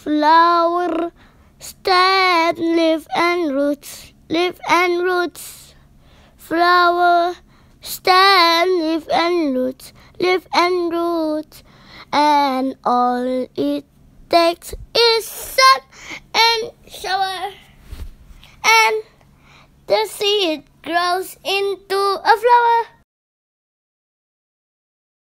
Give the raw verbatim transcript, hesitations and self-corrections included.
Flower, stem, leaf and roots, leaf and roots. Flower, stem, leaf and roots, leaf and roots. And all it takes is sun and shower, and the seed grows into a flower.